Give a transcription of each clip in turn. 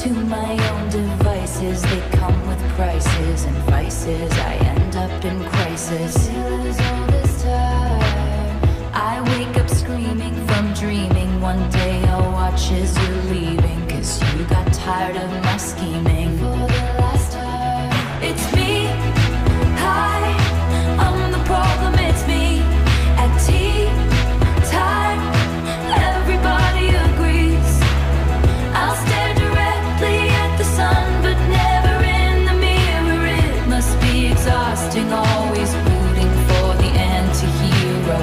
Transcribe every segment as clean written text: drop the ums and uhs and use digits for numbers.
to my own devices. They come with prices and vices. I end up in crisis. Still is all this time. I wake up screaming from dreaming. One day I'll watch as you're leaving, 'cause you got tired of my scheming. For the last time, it's me. Hi, I'm the problem, it's me. At tea time, everybody agrees. I'll stare directly at the sun, but never in the mirror. It must be exhausting, always rooting for the anti-hero.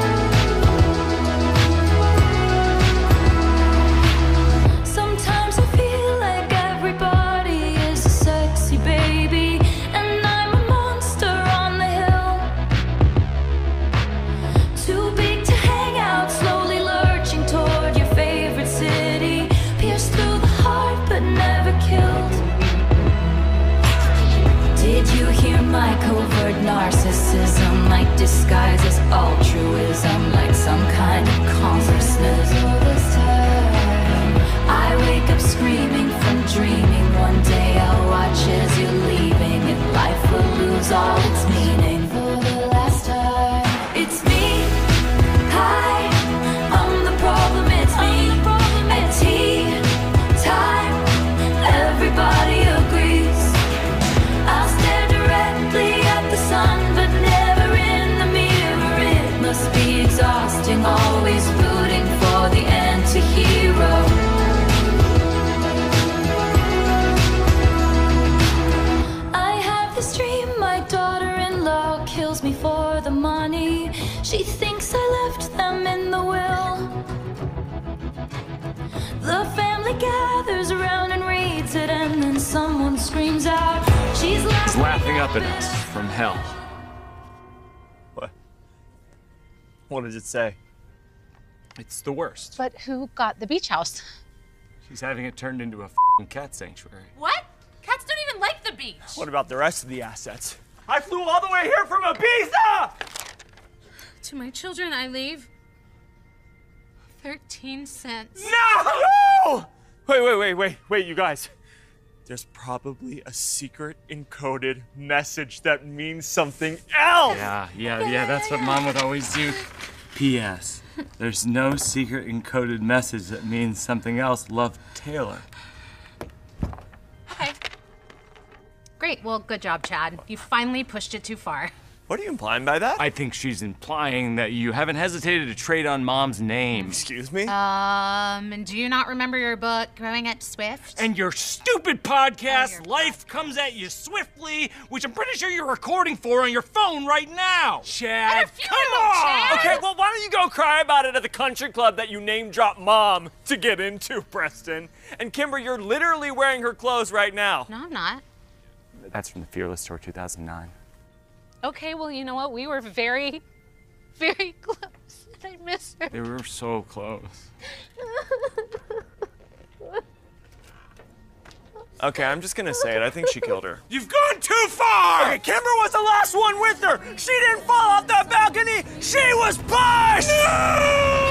Sometimes I feel like everybody is a sexy baby, and I'm a monster on the hill. Too big to hang out, slowly lurching toward your favorite city. Pierced through the heart, but never killed. Did you hear my covert narcissism? Like disguises altruism, like some kind of consciousness. All this time, I wake up screaming from dreaming. One day I'll watch as you're leaving, and life will lose all its meaning. For the last time, it's me. Hi, I'm the problem, it's me. At tea time, everybody agrees. I'll stare directly at the sun, but never in the mirror. It must be exhausting, always rooting for the anti-hero. I have this dream, my daughter-in-law kills me for the money. She thinks I left them in the will. The family gathers around and reads it, and then someone screams out, she's He's laughing up at us from hell. What? What does it say? It's the worst. But who got the beach house? She's having it turned into a f***ing cat sanctuary. What? Cats don't even like the beach. What about the rest of the assets? I flew all the way here from Ibiza! To my children, I leave 13 cents. No! Wait, you guys. There's probably a secret encoded message that means something else! Yeah, that's what Mom would always do. P.S. There's no secret encoded message that means something else. Love, Taylor. Okay. Great. Well, good job, Chad. You finally pushed it too far. What are you implying by that? I think she's implying that you haven't hesitated to trade on Mom's name. Excuse me? And do you not remember your book, Growing Up Swift? And your stupid podcast, Oh, Life Comes at You Swiftly, which I'm pretty sure you're recording for on your phone right now. Chad, come on! Chad! Okay, well, why don't you go cry about it at the country club that you name-dropped Mom to get into, Preston? And Kimber, you're literally wearing her clothes right now. No, I'm not. That's from the Fearless Tour 2009. Okay, well, you know what? We were very, very close. I miss her. They were so close. Okay, I'm just gonna say it. I think she killed her. You've gone too far! Okay, Kimber was the last one with her! She didn't fall off that balcony! She was pushed! No!